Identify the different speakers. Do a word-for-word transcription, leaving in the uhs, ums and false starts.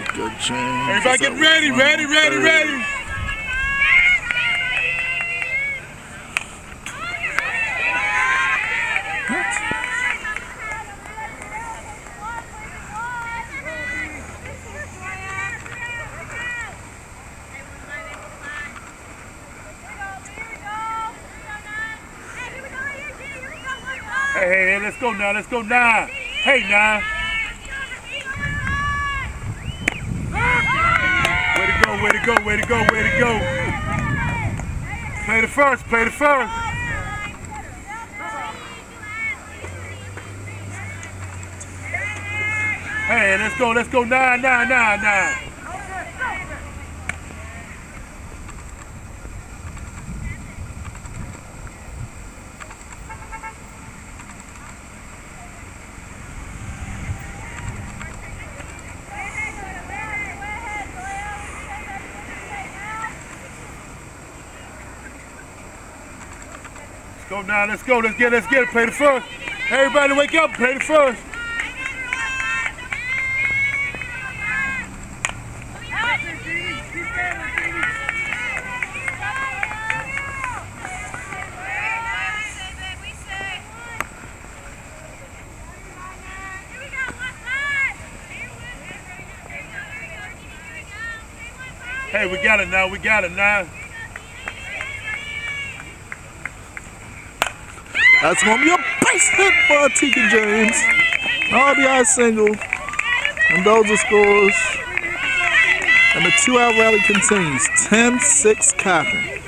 Speaker 1: Good change.
Speaker 2: Everybody get ready, ready, ready, ready. Hey, hey, hey, let's go now, let's go now. Hey, now. Way to go, way to go, way to go, way to go. Play the first, play the first. Hey, let's go, let's go, nine, nine, nine, nine. Let's go now, let's go, let's get it, let's get it, play the first. Everybody wake up, play the first. Hey, we got it now, we got it now.
Speaker 1: That's going to be a base hit for Hatika James. R B I single. And those are scores. And the two-out rally continues. ten six Coppin.